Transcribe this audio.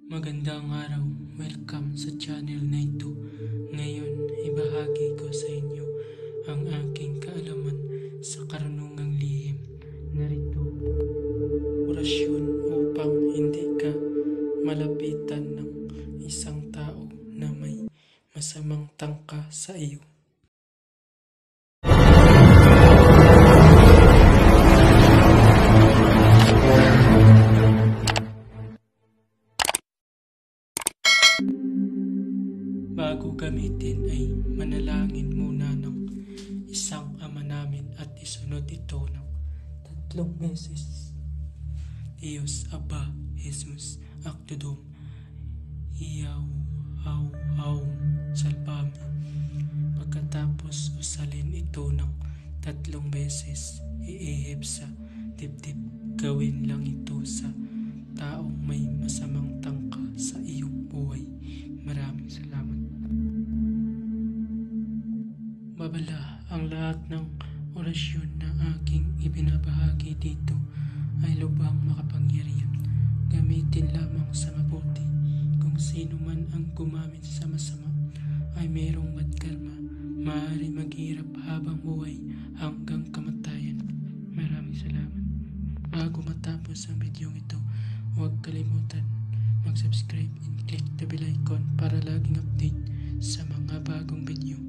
Magandang araw, welcome sa channel na ito. Ngayon, ibahagi ko sa inyo ang aking kaalaman sa karunungang lihim. Narito, orasyon upang hindi ka malapitan ng isang tao na may masamang tangka sa iyo. Bago gamitin ay manalangin muna ng isang Ama namin at isunod ito ng 3 beses. Diyos, Aba, Jesus, Akdodom, Iyaw, Haw, Salbami. Pagkatapos usalin ito ng 3 beses, iihip sa dibdib. Gawin lang ito sa taong may masamang tangka sa iyong buhay. Maraming salamat. Babala, ang lahat ng orasyon na aking ibinabahagi dito ay lubhang makapangyarihan. Gamitin lamang sa mabuti. Kung sino man ang gumamit sa masama ay mayroong bad karma. Maaari maghirap habang buhay hanggang kamatayan. Maraming salamat. Bago matapos ang video ito, huwag kalimutan mag-subscribe and click the bell icon para laging update sa mga bagong video.